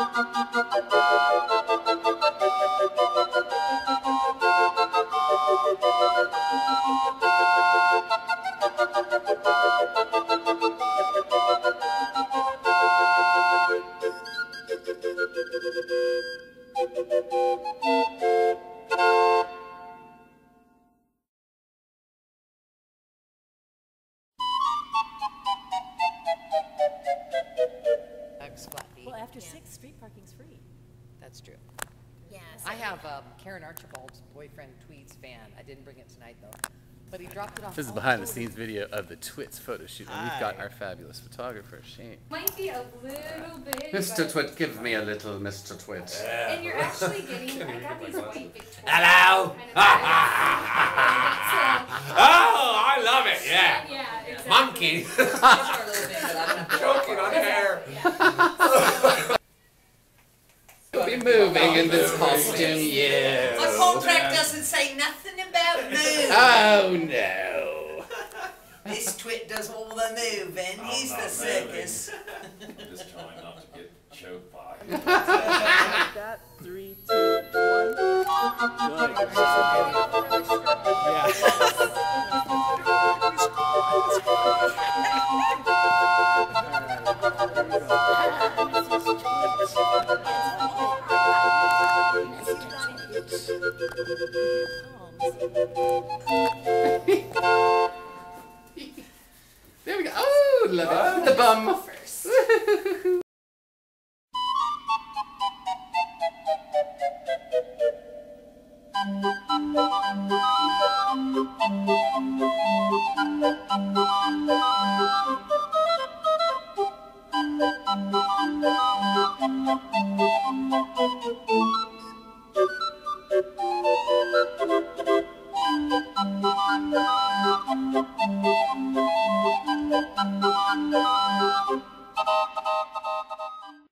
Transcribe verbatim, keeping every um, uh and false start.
Well, after yeah. six, street parking's free. That's true. Yeah. So I have um, Karen Archibald's boyfriend Tweets van. I didn't bring it tonight though, but he dropped it off. This is behind the scenes video of the Twits photo shoot, and we've got our fabulous photographer Shane. Might be a little bit. Mister Twit, give me a little Mister Twit. And you're actually getting. I got these white Victorias. Hello. Oh, I love it. Yeah. Yeah. Exactly. Monkey. Choking on hair. We'll be moving in this costume, yeah. My contract doesn't say nothing about move. Oh no. This Twit does all the moving. I'm He's not the circus. I'm just trying not to get choked by. That three, two, one. There we go. Oh, love it. The bum. First. Thank you.